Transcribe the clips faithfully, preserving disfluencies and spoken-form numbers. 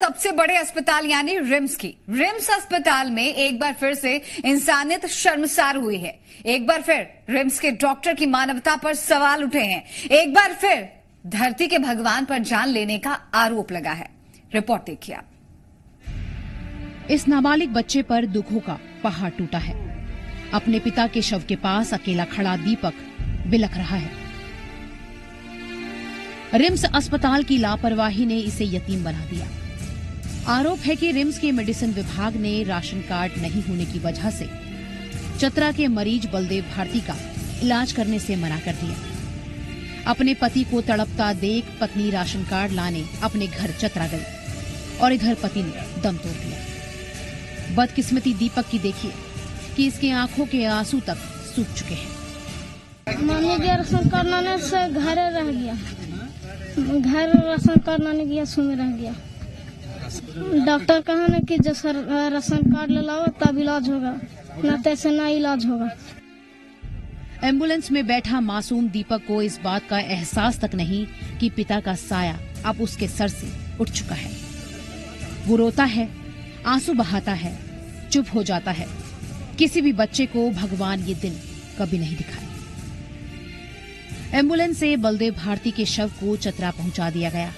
सबसे बड़े अस्पताल यानी रिम्स की। रिम्स अस्पताल में एक बार फिर से इंसानियत शर्मसार हुई है। एक बार फिर रिम्स के डॉक्टर की मानवता पर सवाल उठे हैं। एक बार फिर धरती के भगवान पर जान लेने का आरोप लगा है। रिपोर्ट देखिए आप। इस नाबालिग बच्चे पर दुखों का पहाड़ टूटा है। अपने पिता के शव के पास अकेला खड़ा दीपक बिलख रहा है। रिम्स अस्पताल की लापरवाही ने इसे यतीम बना दिया। आरोप है कि रिम्स के मेडिसिन विभाग ने राशन कार्ड नहीं होने की वजह से चतरा के मरीज बलदेव भारती का इलाज करने से मना कर दिया। अपने पति को तड़पता देख पत्नी राशन कार्ड लाने अपने घर चतरा गई और इधर पति ने दम तोड़ दिया। बदकिस्मती दीपक की देखिए कि इसके आंखों के आंसू तक सूख चुके हैं। मानी गया राशन कार्ड लाने से घर रह गया, घर राशन कार्ड लाने गया सो में रह गया। डॉक्टर कहा ना कि जब राशन कार्ड ले लाओ तब इलाज होगा, ना तैसे ना इलाज होगा। एम्बुलेंस में बैठा मासूम दीपक को इस बात का एहसास तक नहीं कि पिता का साया अब उसके सर से उठ चुका है। वो रोता है, आंसू बहाता है, चुप हो जाता है। किसी भी बच्चे को भगवान ये दिन कभी नहीं दिखाए। एम्बुलेंस से बलदेव भारती के शव को चतरा पहुंचा दिया गया।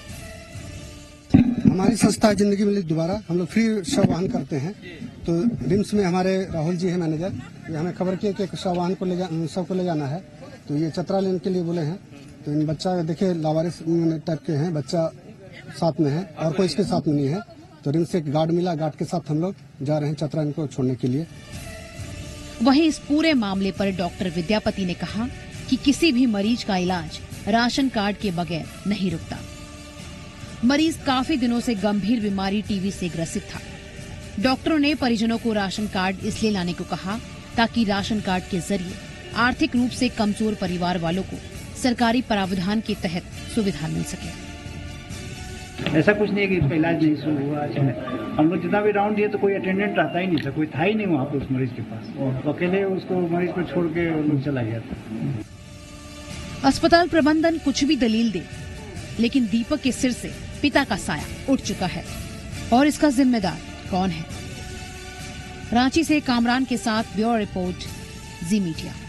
हमारी संस्था जिंदगी में दोबारा हम लोग फ्री शव वाहन करते हैं। तो रिम्स में हमारे राहुल जी है मैनेजर, ये हमें खबर किया कि शव वाहन को ले जा शव को ले जाना है, तो ये चतरा लेने के लिए बोले हैं। तो इन बच्चा देखिए लावारिस टाइप के हैं, बच्चा साथ में है और कोई इसके साथ में नहीं है। तो रिम्स से एक गार्ड मिला, गार्ड के साथ हम लोग जा रहे हैं चतरा इनको छोड़ने के लिए। वहीं इस पूरे मामले पर डॉक्टर विद्यापति ने कहा कि किसी भी मरीज का इलाज राशन कार्ड के बगैर नहीं रुकता। मरीज काफी दिनों से गंभीर बीमारी टीबी से ग्रसित था। डॉक्टरों ने परिजनों को राशन कार्ड इसलिए लाने को कहा ताकि राशन कार्ड के जरिए आर्थिक रूप से कमजोर परिवार वालों को सरकारी प्रावधान के तहत सुविधा मिल सके। ऐसा कुछ नहीं है कि इसका इलाज नहीं शुरू हुआ। हम लोग जितना भी राउंड दिए तो कोई अटेंडेंट रहता ही नहीं था, कोई था ही नहीं वहाँ पे उस मरीज के पास। तो अकेले उसको मरीज को छोड़ के लोग चला गया था। अस्पताल प्रबंधन कुछ भी दलील दे, लेकिन दीपक के सिर से पिता का साया उठ चुका है और इसका जिम्मेदार कौन है? रांची से कामरान के साथ ब्यूरो रिपोर्ट, जी मीडिया।